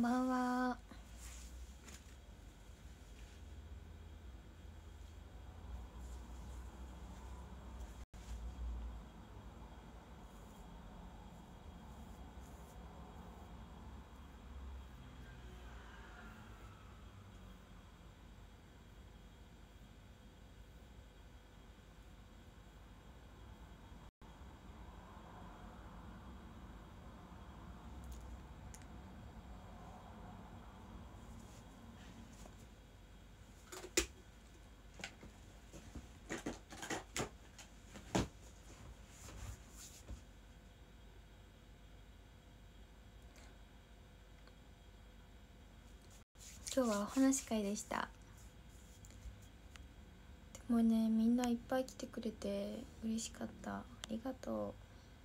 んばんは。今日はお話し会でした。でもね、みんないっぱい来てくれて嬉しかった。ありがと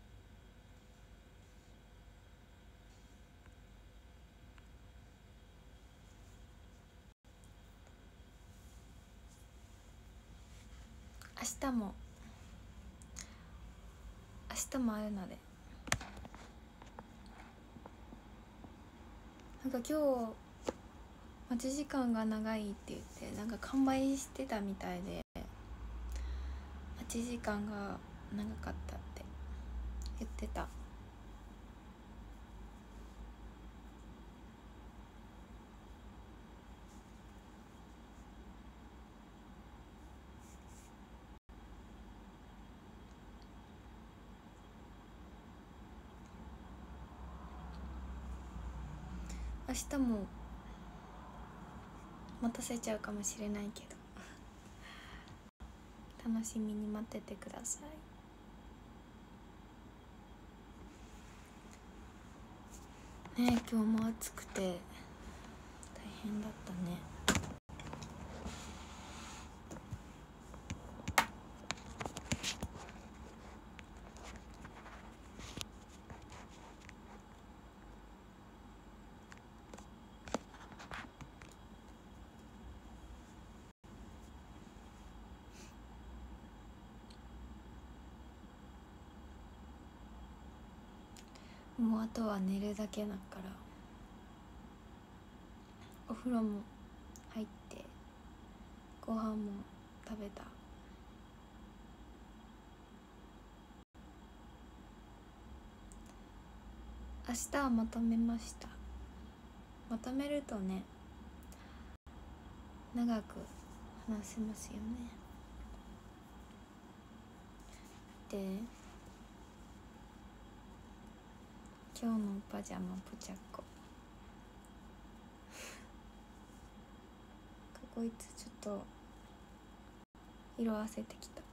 う。明日もあるので、なんか今日待ち時間が長いって言ってなんか完売してたみたいで、待ち時間が長かったって言ってた。明日も待たせちゃうかもしれないけど、楽しみに待っててくださいね。今日も暑くて大変だったね。もうあとは寝るだけだから、お風呂も入ってご飯も食べた。明日はまとめました。まとめるとね、長く話せますよね。で、今日のパジャマポチャッコこいつちょっと色あせてきた。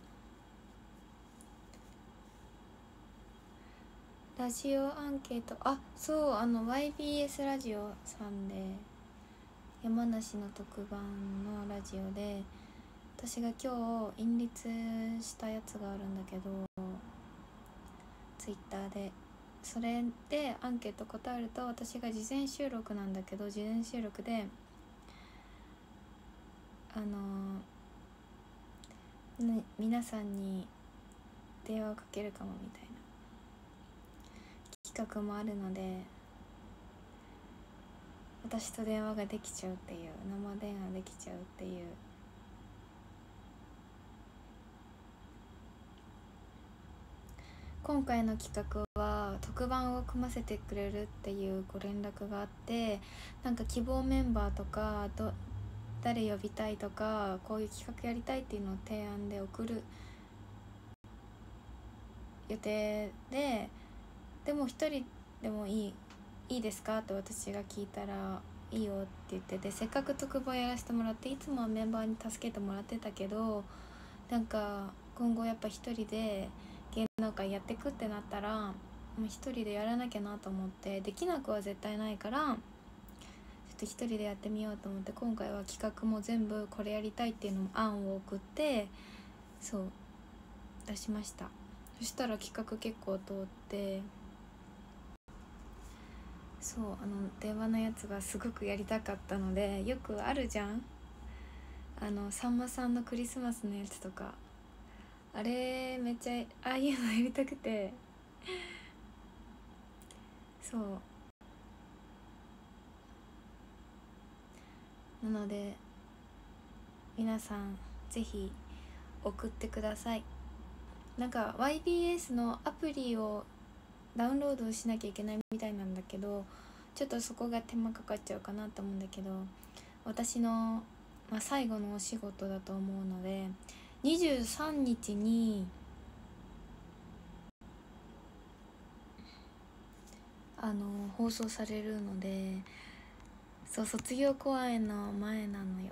ラジオアンケート、そう、YBS ラジオさんで山梨の特番のラジオで私が今日印律したやつがあるんだけど、ツイッターでそれでアンケート答えると、私が事前収録なんだけど、事前収録で皆さんに電話をかけるかもみたいな企画もあるので、私と電話ができちゃうっていう、生電話できちゃうっていう。今回の企画は特番を組ませてくれるっていうご連絡があって、なんか希望メンバーとか誰呼びたいとか、こういう企画やりたいっていうのを提案で送る予定で、でも一人でもいいですかって私が聞いたらいいよって言ってて、せっかく特番やらせてもらって、いつもはメンバーに助けてもらってたけど、なんか今後やっぱ一人で芸能界やってくってなったら、もう一人でやらなきゃなと思って、できなくは絶対ないからちょっと一人でやってみようと思って、今回は企画も全部これやりたいっていうのも案を送って、そう出しました。そしたら企画結構通って、そう、電話のやつがすごくやりたかったので、よくあるじゃん、さんまさんのクリスマスのやつとか、あれめっちゃああいうのやりたくて、そうなので皆さんぜひ送ってください。なんか YBS のアプリをダウンロードしなきゃいけないみたいなんだけど、ちょっとそこが手間かかっちゃうかなと思うんだけど、私の、最後のお仕事だと思うので、23日に放送されるので、そう卒業公演の前なのよ。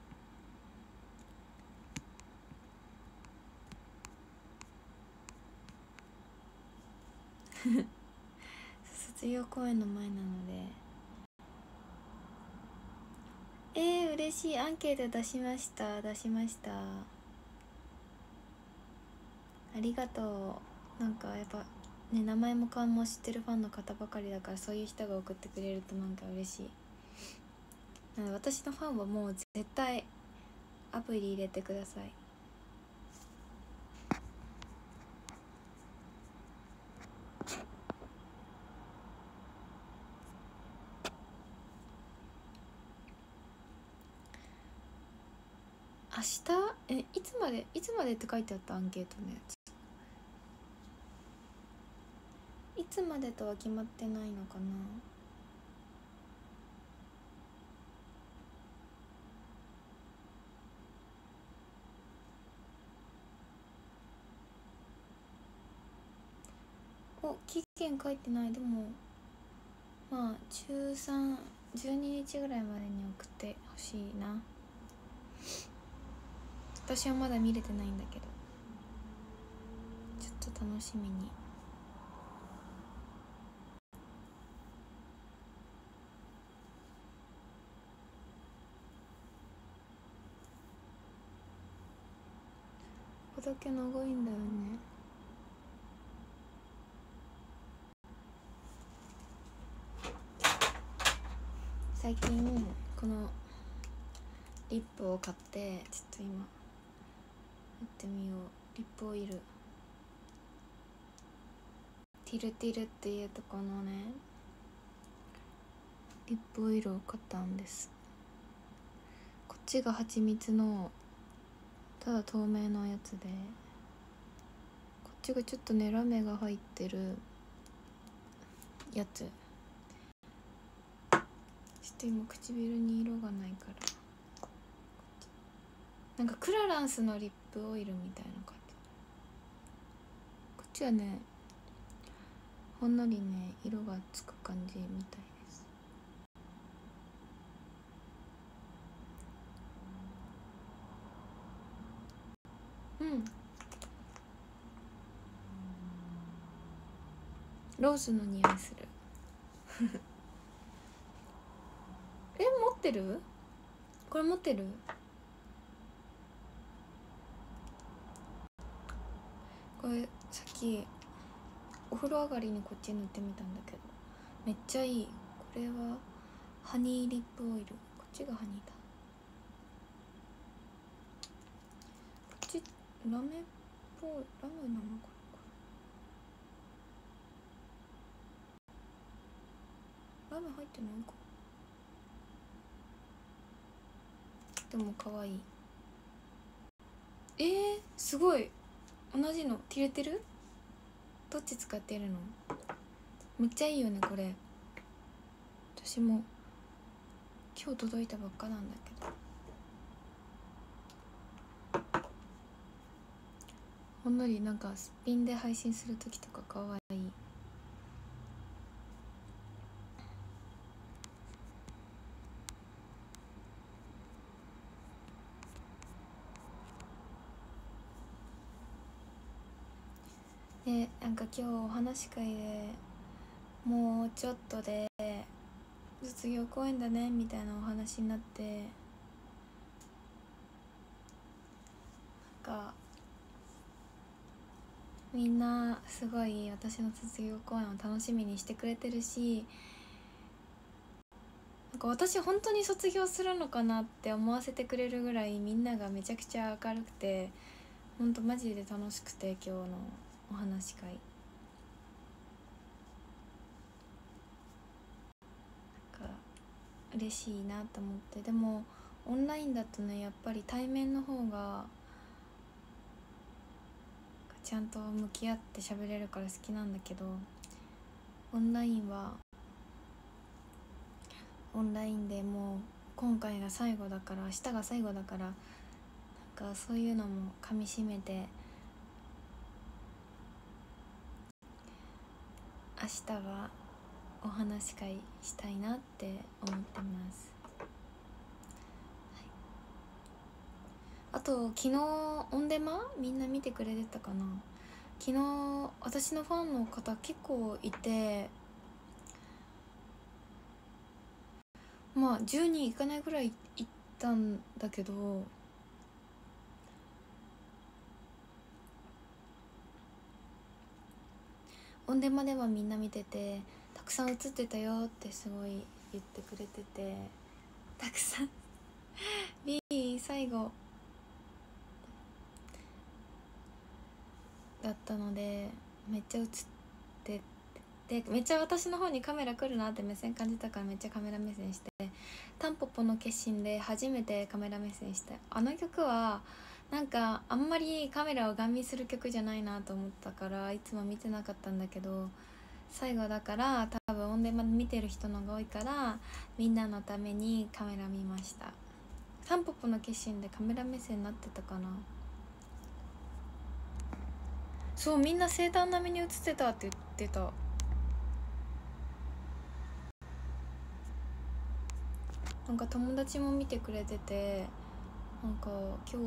卒業公演の前なので、嬉しい。アンケート出しました。ありがとう。なんかやっぱね、名前も顔も知ってるファンの方ばかりだから、そういう人が送ってくれるとなんか嬉しい。なので私のファンはもう絶対アプリ入れてください。明日いつまでって書いてあった？アンケートのやついつまでとは決まってないのかな。期限書いてない。でも13、12日ぐらいまでに送ってほしいな。私はまだ見れてないんだけど、ちょっと楽しみに。ここだけ長いんだよね。最近このリップを買って、ちょっと今やってみよう。リップオイルティルティルっていうとこのね、リップオイルを買ったんです。こっちが蜂蜜のただ透明のやつで、こっちがちょっとねラメが入ってるやつ。ちょっと今唇に色がないから、なんかクラランスのリップオイルみたいな感じ。こっちはねほんのりね色がつく感じみたいです。ローズの匂いする。持ってる？これ持ってる？これさっきお風呂上がりにこっち塗ってみたんだけどめっちゃいい。これはハニーリップオイル。こっちがハニーだ。こっちラメっぽい。ラメなのかな。ラメ入ってないか。でも可愛い。すごい。同じの切れてる？どっち使ってるの？めっちゃいいよねこれ。私も今日届いたばっかなんだけど、ほんのりなんかすっぴんで配信する時とか可愛い。でなんか今日お話し会でもうちょっとで卒業公演だねみたいなお話になって、なんかみんなすごい私の卒業公演を楽しみにしてくれてるし、なんか私本当に卒業するのかなって思わせてくれるぐらいみんながめちゃくちゃ明るくて、ほんとマジで楽しくて、今日のお話し会なんか嬉しいなと思って。でもオンラインだとねやっぱり対面の方がちゃんと向き合って喋れるから好きなんだけど、オンラインはオンラインでもう今回が最後だから、明日が最後だから、なんかそういうのもかみしめて明日はお話し会したいなって思ってます。あと昨日オンデマみんな見てくれてたかな。昨日私のファンの方結構いて、まあ10人いかないぐらいいったんだけど、オンデマではみんな見てて、たくさん映ってたよってすごい言ってくれてて、たくさんB 最後だったのでめっちゃ映ってて、めっちゃ私の方にカメラ来るなって目線感じたからめっちゃカメラ目線して、タンポポの決心で初めてカメラ目線して、あの曲はなんかあんまりカメラをガン見する曲じゃないなと思ったからいつも見てなかったんだけど、最後だから多分オンデマで見てる人のが多いからみんなのためにカメラ見ました。タンポポの決心でカメラ目線になってたかな。そう、みんな生誕並みに映ってたって言ってた。なんか友達も見てくれてて、なんか今日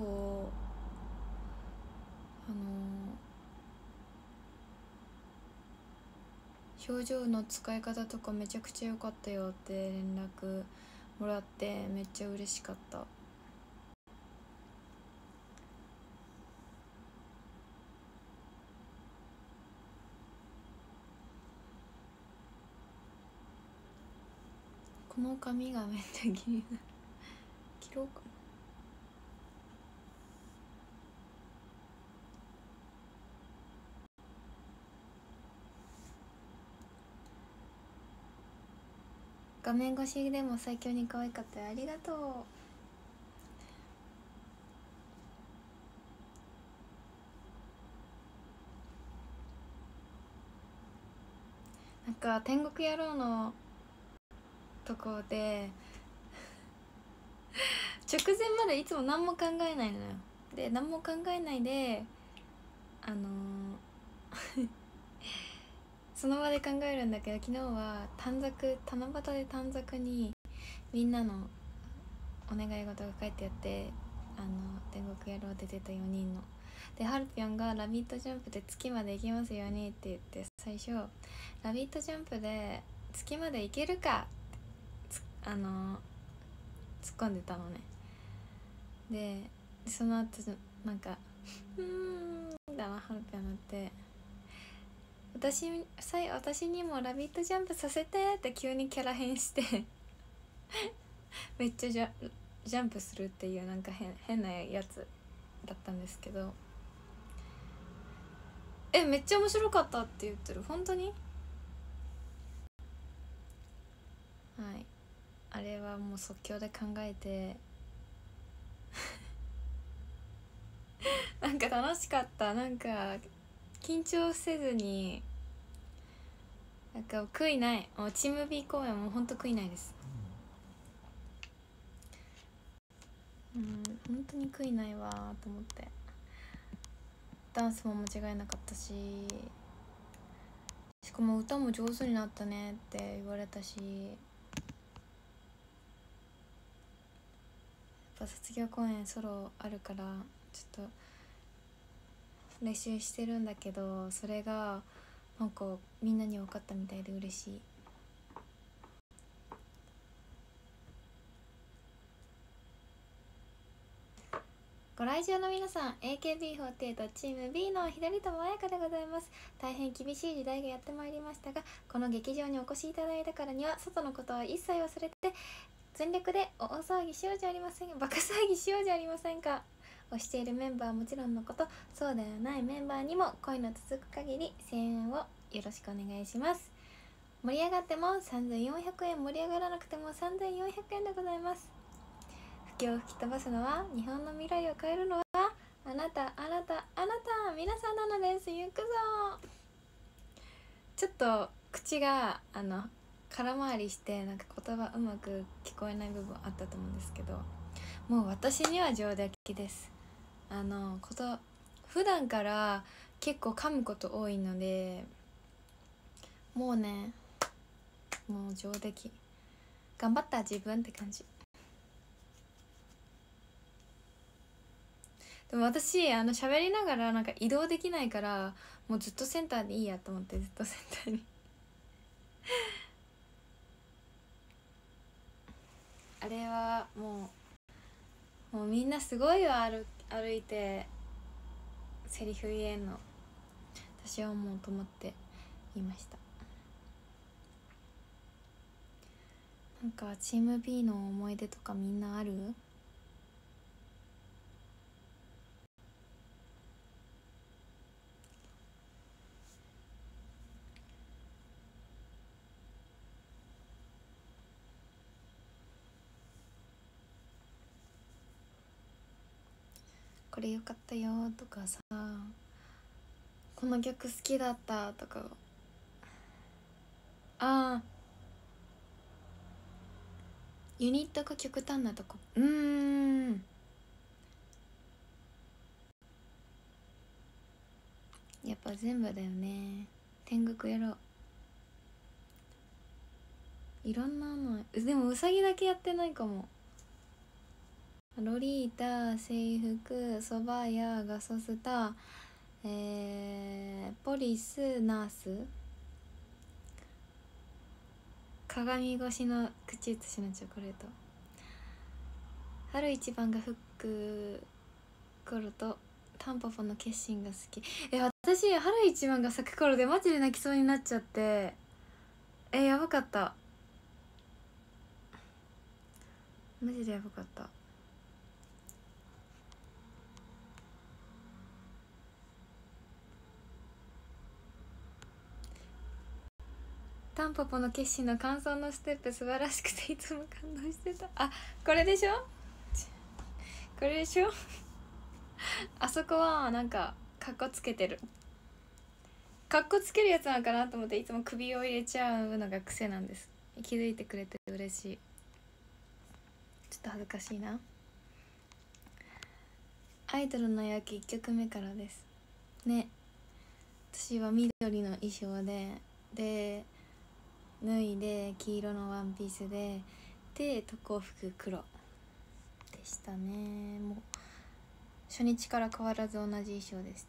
表情の使い方とかめちゃくちゃ良かったよって連絡もらってめっちゃ嬉しかった。この髪がめっちゃ気になる。切ろうかな。画面越しでも最強に可愛かったよ。ありがとう。なんか天国野郎のとこで直前までいつも何も考えないのよ。で何も考えないでその場で考えるんだけど、昨日は七夕で短冊にみんなのお願い事が書いてあって、天国野郎で出た4人ので、ハルピョンがラビットジャンプで月まで行きますようにって言って、最初ラビットジャンプで月まで行けるかって突っ込んでたのね。でその後なんかだな、ハルピョンなって、私にもラビットジャンプさせてって急にキャラ変してめっちゃジャンプするっていうなんか変なやつだったんですけど、めっちゃ面白かったって言ってる。本当に？はい、あれはもう即興で考えてなんか楽しかった。なんか緊張せずに、なんか悔いない。もうチーム B 公演もほんと悔いないです。本当に悔いないわと思って、ダンスも間違えなかったし、しかも歌も上手になったねって言われたし、やっぱ卒業公演ソロあるからちょっと練習してるんだけど、それがなんかみんなに分かったみたいで嬉しい。ご来場の皆さん、 AKB48 チーム B の左友彩香でございます。大変厳しい時代がやってまいりましたが、この劇場にお越しいただいたからには外のことは一切忘れて全力で大騒ぎしようじゃありませんか、バカ騒ぎしようじゃありませんか。推しているメンバーはもちろんのこと、そうではないメンバーにも恋の続く限り声援をよろしくお願いします。盛り上がっても3400円、盛り上がらなくても3400円でございます。 気を吹き飛ばすのは、日本の未来を変えるのはあなた皆さんなのです。行くぞ。ちょっと口が空回りしてなんか言葉うまく聞こえない部分あったと思うんですけど、もう私には上出来です。普段から結構噛むこと多いので、もうね、もう上出来、頑張った自分って感じ。でも私喋りながらなんか移動できないから、もうずっとセンターでいいやと思って、ずっとセンターにあれはもうみんなすごいわ、歩いてセリフ言えんの。私はもう止まって言いました。なんかチーム B の思い出とかみんなある？これよかったよとかさ、この曲好きだったとか。あ、ユニットが極端なとこ。やっぱ全部だよね。天国やろう。いろんなの。でもウサギだけやってないかも。ロリータ、制服、そば屋、ガソスタ、ポリス、ナース、鏡越しの口移しのチョコレート、春一番がフック頃とタンポポの決心が好き。私春一番が咲く頃でマジで泣きそうになっちゃって、やばかった、マジでやばかった。タンポポの決心の感想のステップ素晴らしくていつも感動してた。あ、これでしょ、これでしょあそこはなんかカッコつけてる、カッコつけるやつなのかなと思って、いつも首を入れちゃうのが癖なんです。気づいてくれて嬉しい。ちょっと恥ずかしいな。アイドルの夜明け1曲目からですね。私は緑の衣装で脱いで黄色のワンピースで特攻服黒でしたね。もう初日から変わらず同じ衣装でした。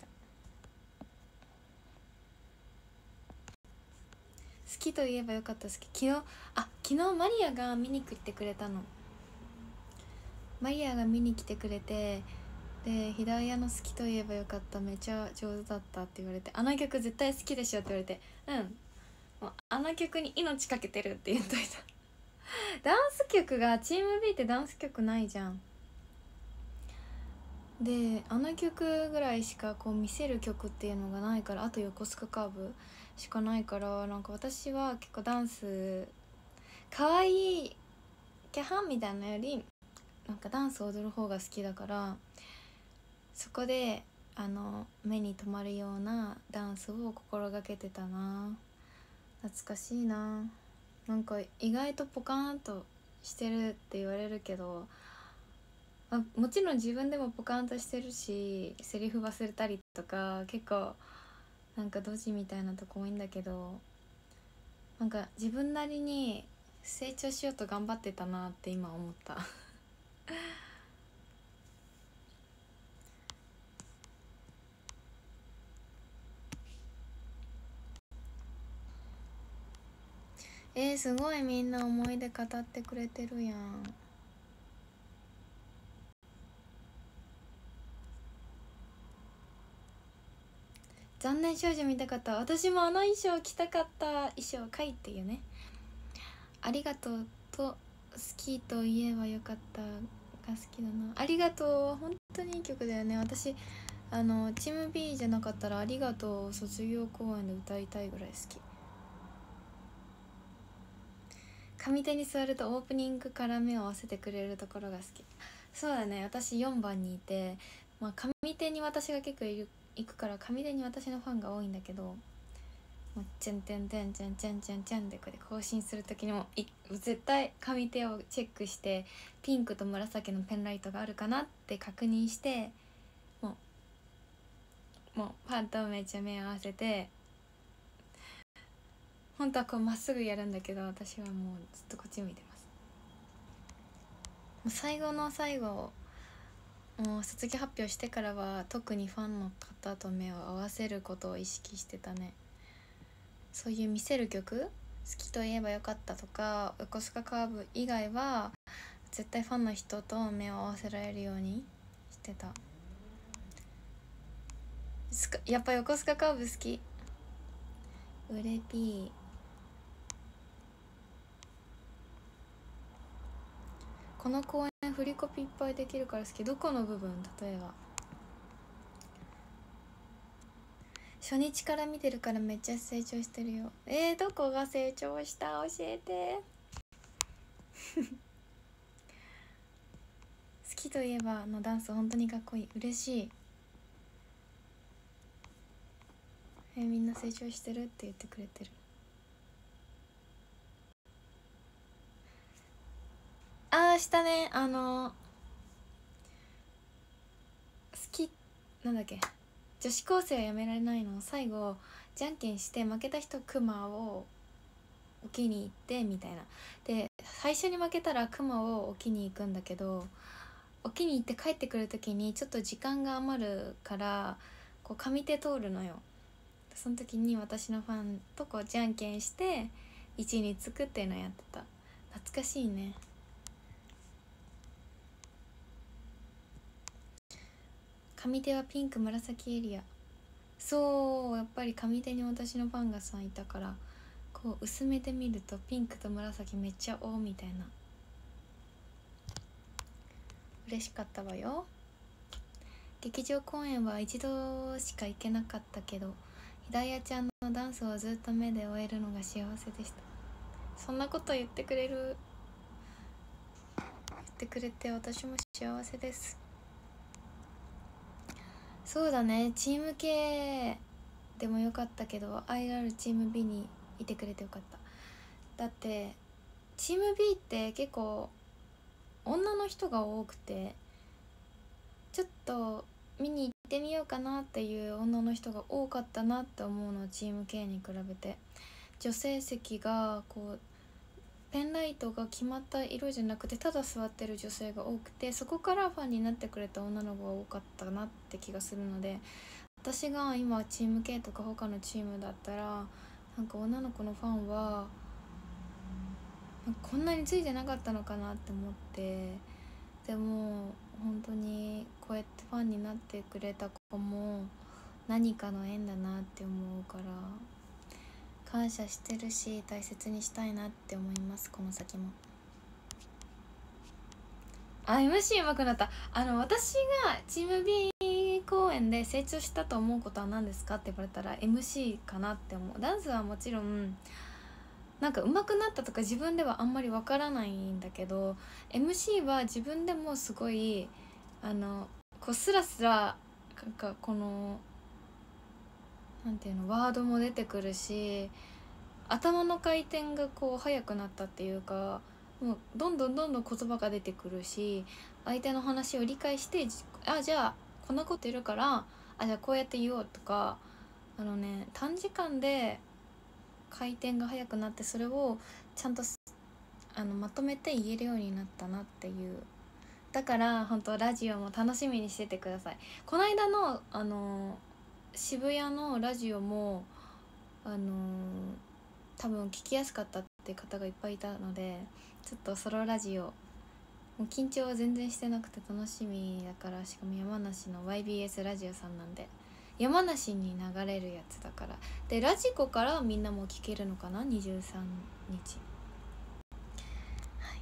好きといえばよかったですけど、昨日マリアが見に来てくれたの。マリアが見に来てくれて、でヒダイヤの好きといえばよかった、めちゃ上手だったって言われて、あの曲絶対好きでしょって言われて、もうあの曲に命かけてるって言っといたダンス曲がチーム B ってダンス曲ないじゃん。であの曲ぐらいしかこう見せる曲っていうのがないから、あと横須賀カーブしかないから、なんか私は結構ダンス可愛いキャハンみたいなよりなんかダンス踊る方が好きだから、そこで目に留まるようなダンスを心がけてたな。懐かしいな。なんか意外とポカーンとしてるって言われるけど、もちろん自分でもポカーンとしてるし、セリフ忘れたりとか結構なんかドジみたいなとこ多いんだけど、なんか自分なりに成長しようと頑張ってたなって今思ったすごいみんな思い出語ってくれてるやん。残念少女見たかった。私もあの衣装着たかった。衣装かいっていうね。ありがとうと好きと言えばよかったが好きだな。ありがとう本当にいい曲だよね。私チーム B じゃなかったらありがとう卒業公演で歌いたいぐらい好き。上手に座るとオープニングから目を合わせてくれるところが好き。 そうだね、私4番にいて、まあ、上手に私が結構行くから上手に私のファンが多いんだけど、チェンテンテンチェンチェンチェンチェンでこれ更新する時にも絶対上手をチェックして、ピンクと紫のペンライトがあるかなって確認して、もうパッとめっちゃ目合わせて、本当はこうまっすぐやるんだけど、私はもうずっとこっち見てます。もう最後の最後、もう卒業発表してからは特にファンの方と目を合わせることを意識してたね。そういう見せる曲、好きといえばよかったとか横須賀カーブ以外は絶対ファンの人と目を合わせられるようにしてた。やっぱ横須賀カーブ好き。うれぴー。この公演振りコピいっぱいできるから好き。どこの部分？例えば初日から見てるからめっちゃ成長してるよ。どこが成長した？教えて好きといえばのダンス本当にかっこいい。嬉しい。みんな成長してるって言ってくれてる。したね。好きなんだっけ、女子高生はやめられないの最後じゃんけんして負けた人クマを置きに行ってみたいな。で最初に負けたらクマを置きに行くんだけど、置きに行って帰ってくる時にちょっと時間が余るからこう上手通るのよ。その時に私のファンとこうじゃんけんして1位につくっていうのをやってた。懐かしいね。上手はピンク紫エリア。そう、やっぱり上手に私のファンがさんいたから、こう薄めて見るとピンクと紫めっちゃ多みたいな。嬉しかったわよ。劇場公演は一度しか行けなかったけど、ひだやちゃんのダンスをずっと目で追えるのが幸せでした。そんなこと言ってくれる、言ってくれて私も幸せです。そうだね、チーム K でもよかったけど IR チーム B にいてくれてよかった。だってチーム B って結構女の人が多くて、ちょっと見に行ってみようかなっていう女の人が多かったなって思うの。チーム K に比べて女性席がこうペンライトが決まった色じゃなくてただ座ってる女性が多くて、そこからファンになってくれた女の子が多かったなって気がするので、私が今チーム K とか他のチームだったらなんか女の子のファンはこんなについてなかったのかなって思って、でも本当にこうやってファンになってくれた子も何かの縁だなって思うから感謝してるし大切にしたいなって思います。この先も。MC 上手くなった。私がチーム B 公演で成長したと思うことは何ですかって言われたら MC かなって思う。ダンスはもちろんなんか上手くなったとか自分ではあんまりわからないんだけど、 MC は自分でもすごいこうスラスラなんかこのなんていうのワードも出てくるし、頭の回転がこう速くなったっていうか、もうどんどんどんどん言葉が出てくるし、相手の話を理解して、じゃあこんなこと言るから、じゃあこうやって言おうとか、短時間で回転が速くなって、それをちゃんとまとめて言えるようになったなっていう。だから本当ラジオも楽しみにしててください。この間の渋谷のラジオも多分聞きやすかったって方がいっぱいいたので、ちょっとソロラジオもう緊張は全然してなくて楽しみだから。しかも山梨の YBS ラジオさんなんで山梨に流れるやつだから。でラジコからみんなも聞けるのかな、23日。はい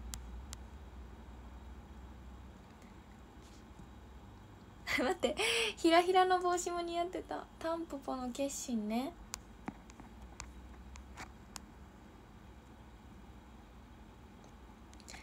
待って、ひらひらの帽子も似合ってた。タンポポの決心ね。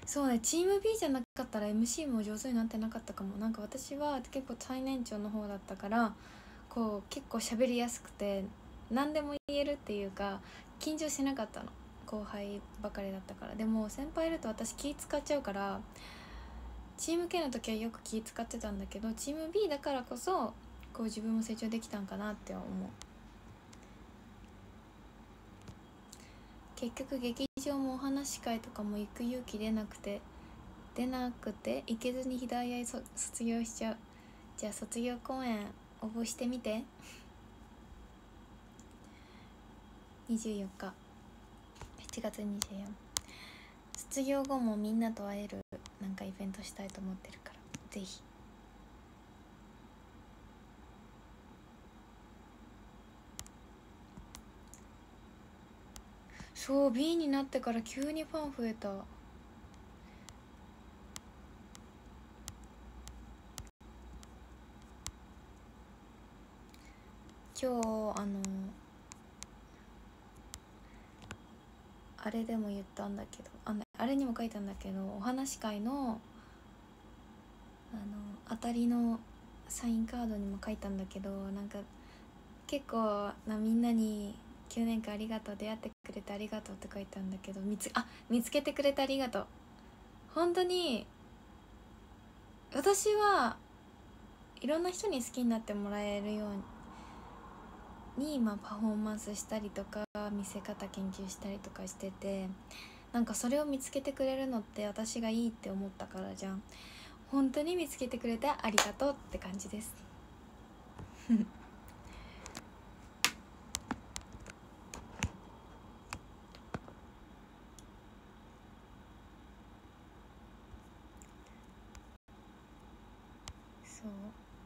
そうね、チーム B じゃなかったら MC も上手になってなかったかも。なんか私は結構最年長の方だったから、こう結構喋りやすくて何でも言えるっていうか、緊張しなかったの。後輩ばかりだったから。でも先輩いると私気使っちゃうから、チーム K の時はよく気使ってたんだけど、チーム B だからこそこう自分も成長できたんかなって思う。結局劇場もお話し会とかも行く勇気出なくて行けずに左愛卒業しちゃう。じゃあ卒業公演応募してみて。24日7月24、卒業後もみんなと会えるなんかイベントしたいと思ってるから、ぜひ。そう、 B になってから急にファン増えた。今日あれでも言ったんだけど、あれにも書いたんだけど、お話し会の当たりのサインカードにも書いたんだけど、なんか結構みんなに9年間ありがとう、出会ってくれてありがとうって書いたんだけど、見つけてくれてありがとう。本当に私はいろんな人に好きになってもらえるように、パフォーマンスしたりとか見せ方研究したりとかしてて、なんかそれを見つけてくれるのって私がいいって思ったからじゃん。本当に見つけてくれてありがとうって感じですそう。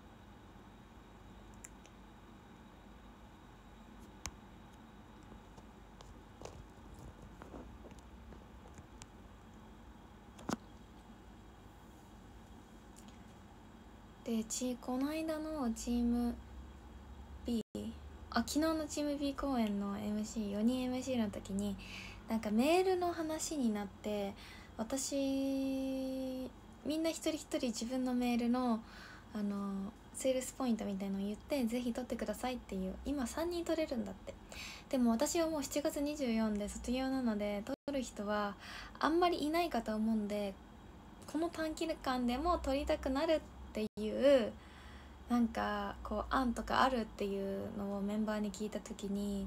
でこの間のチーム B、 昨日のチーム B 公演の MC4 人 MC の時になんかメールの話になって、私みんな一人一人自分のメールのセールスポイントみたいのを言って、ぜひ取ってくださいっていう、今3人取れるんだって。でも私はもう7月24で卒業なので取る人はあんまりいないかと思うんで、この短期間でも取りたくなるっていうなんかこう案とかあるっていうのをメンバーに聞いた時に、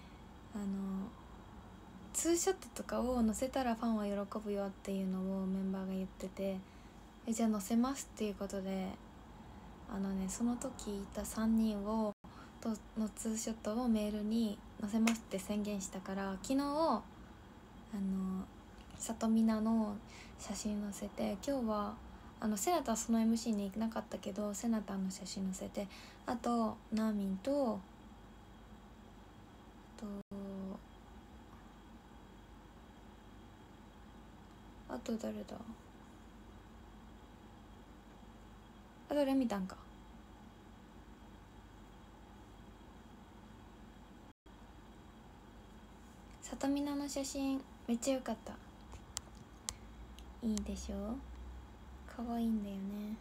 ツーショットとかを載せたらファンは喜ぶよっていうのをメンバーが言ってて、じゃあ載せますっていうことで、その時いた3人のツーショットをメールに載せますって宣言したから、昨日里見菜の写真載せて、今日はセナタはその MC に行なかったけどセナタの写真載せて、あとナーミンとあと誰だ、あとレミタンか。里見菜の写真めっちゃ良かった。いいでしょ、可愛いんだよね。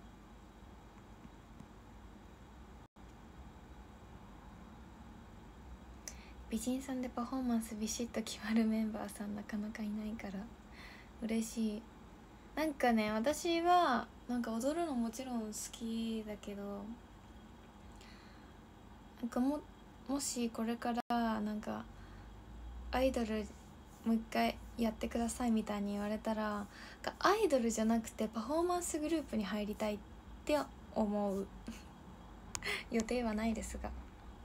美人さんでパフォーマンスビシッと決まるメンバーさんなかなかいないから嬉しい。なんかね、私はなんか踊るのもちろん好きだけど、なんかもしこれからなんかアイドルもう一回やってくださいみたいに言われたら、アイドルじゃなくてパフォーマンスグループに入りたいって思う予定はないですが、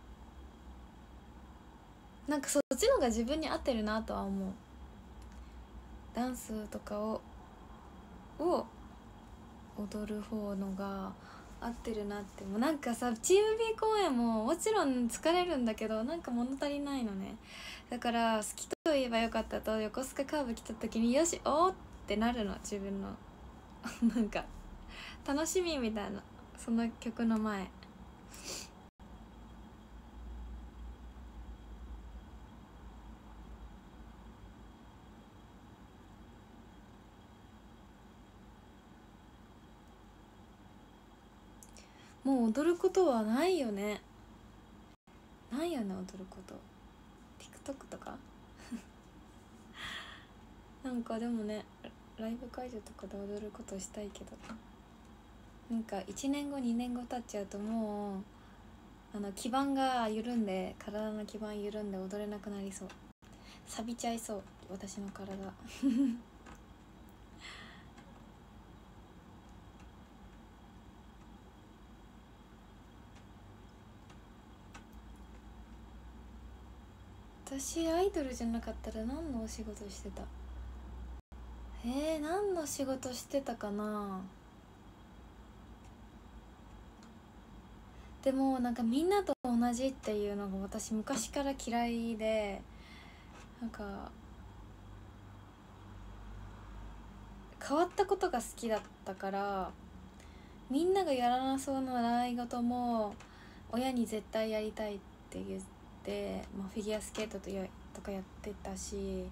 なんかそっちの方が自分に合ってるなとは思う。ダンスとかを踊る方のが合ってるなって。もうなんかさ、チーム B 公演ももちろん疲れるんだけど、なんか物足りないのね。だから好きと言えばよかったと横須賀カーブ来た時によしおーってなるの、自分のなんか楽しみみたいな、その曲の前。 もう踊ることはないよね。ないよね、踊ること。 TikTok とかなんかでもね、ライブ会場とかで踊ることしたいけど、なんか1年後2年後経っちゃうともう基盤が緩んで、体の基盤緩んで踊れなくなりそう。錆びちゃいそう、私の体私アイドルじゃなかったら何のお仕事してた？何の仕事してたかな。でもなんかみんなと同じっていうのが私昔から嫌いで、なんか変わったことが好きだったから、みんながやらなそうな習い事も親に絶対やりたいって言って、まあ、フィギュアスケートとかやってたし、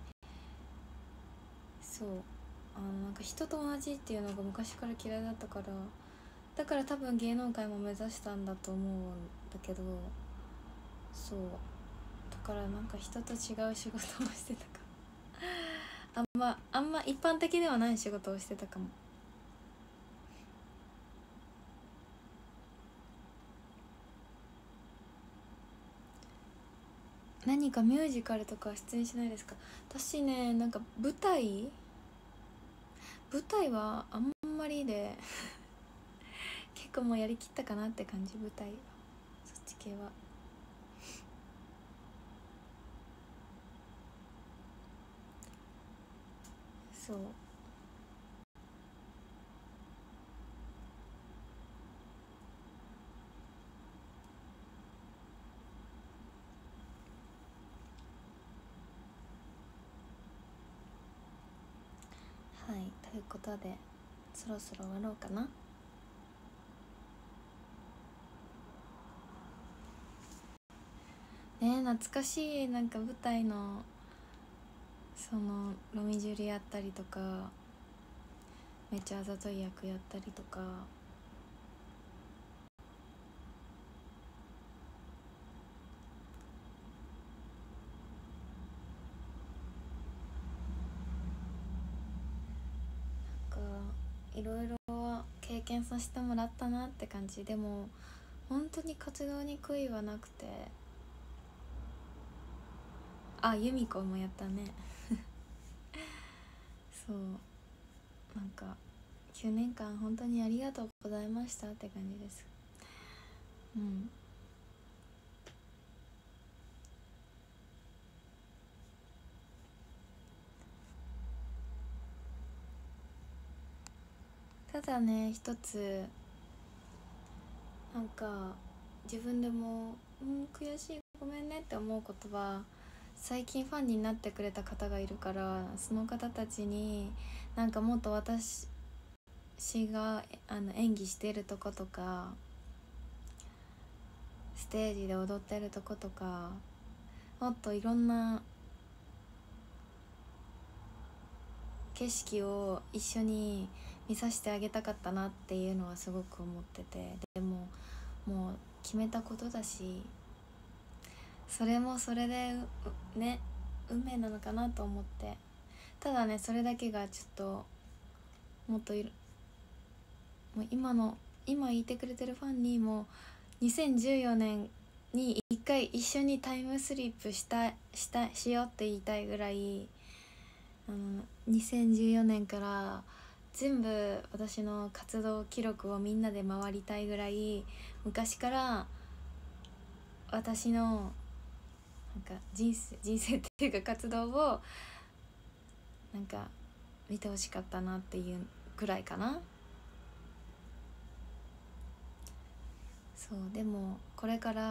そう、なんか人と同じっていうのが昔から嫌いだったから、だから多分芸能界も目指したんだと思うんだけど、そうだからなんか人と違う仕事をしてたかあんま一般的ではない仕事をしてたかも。何かミュージカルとか出演しないですか？私ね、なんか舞台はあんまりで結構もうやりきったかなって感じ。舞台はそっち系は。そう、はい、ということでそろそろ終わろうかな。ね、懐かしい。なんか舞台のそのロミジュリやったりとか、めっちゃあざとい役やったりとか、なんかいろいろ経験させてもらったなって感じ。でも本当に活動に悔いはなくて、あ、由美子もやったねそう、なんか9年間本当にありがとうございましたって感じです。うん、ただね、一つなんか自分でも悔しい、ごめんねって思うことは、最近ファンになってくれた方がいるから、その方たちになんかもっと私が演技してるとことか、ステージで踊ってるとことか、もっといろんな景色を一緒に見させてあげたかったなっていうのはすごく思ってて、でももう決めたことだし、それもそれでね、運命なのかなと思って。ただね、それだけがちょっともっともう今いてくれてるファンにも2014年に一回一緒にタイムスリップしようって言いたいぐらい、2014年から全部私の活動記録をみんなで回りたいぐらい、昔から私のなんか人生っていうか活動をなんか見てほしかったなっていうぐらいかな。そう、でもこれから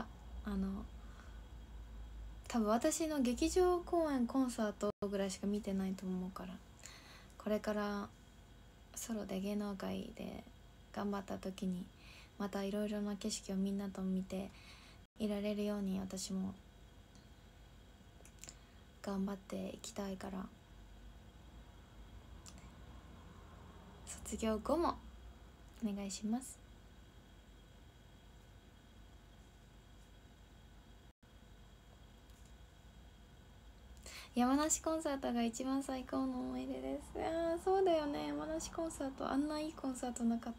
多分私の劇場公演コンサートぐらいしか見てないと思うから、これからソロで芸能界で頑張った時にまたいろいろな景色をみんなと見ていられるように、私も頑張っていきたいから、卒業後もお願いします。 山梨コンサートが一番最高の思い出です。ああそうだよね、山梨コンサート、あんないいコンサートなかった。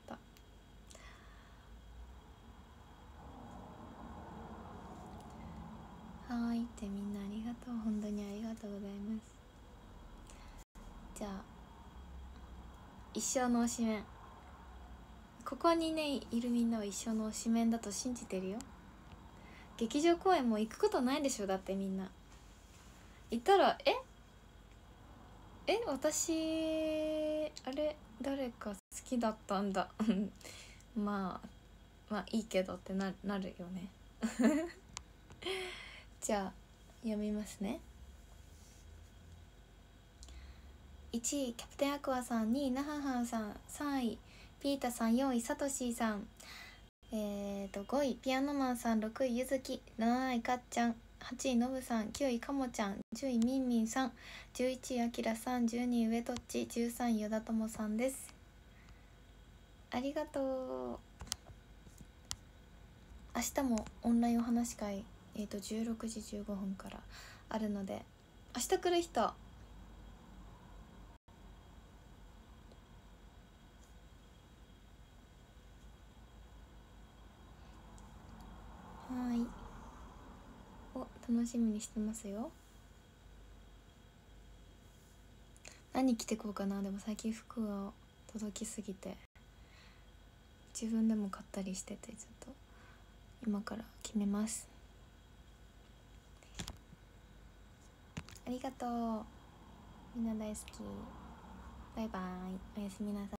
はーいってみんなありがとう、本当にありがとうございます。じゃあ一生の推しメン、ここにねいるみんなは一生の推しメンだと信じてるよ。劇場公演も行くことないでしょ、だってみんな行ったら私あれ誰か好きだったんだまあいいけどってなるよねじゃあ読みますね。1位キャプテンアクアさん、2位ナハハンさん、3位ピータさん、4位サトシーさん、5位ピアノマンさん、6位ゆずき、7位かっちゃん、8位のぶさん、9位かもちゃん、10位みんみんさん、11位あきらさん、12位上とっち、13位よだともさんです。ありがとう。明日もオンラインお話会、16時15分からあるので、明日来る人、はいお楽しみにしてますよ。何着てこうかな。でも最近服が届きすぎて自分でも買ったりしてて、ちょっと今から決めます。ありがとう、みんな大好き。バイバイ、おやすみなさい。